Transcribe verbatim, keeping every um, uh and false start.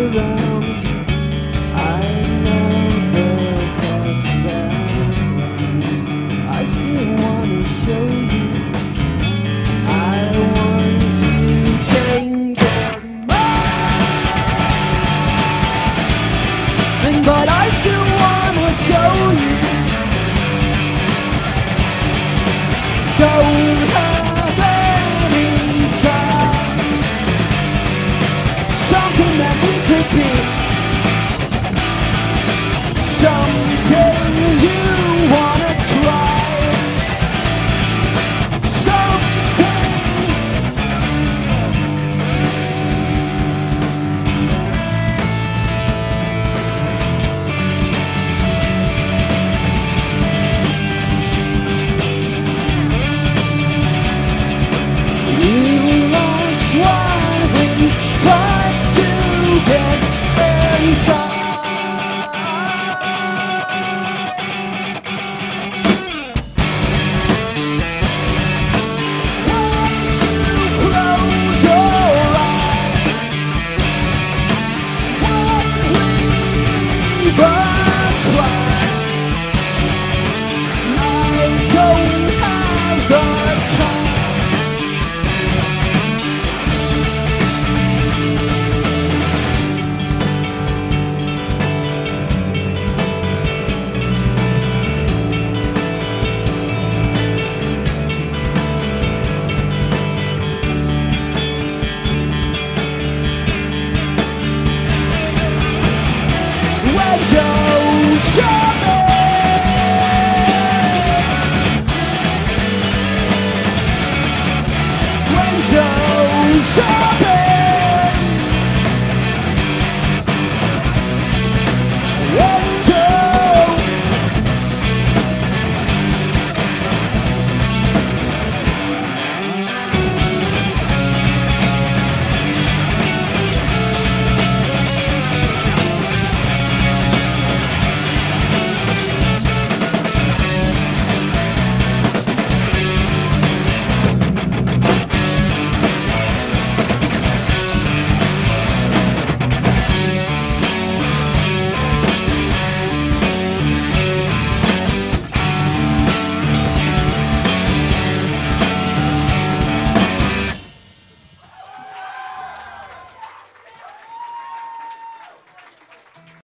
around. I know the cross that I still wanna show you. I want to change your mind, but I still wanna show you. Don't have any time. Something that we could be. Something you wanna try. Shopping!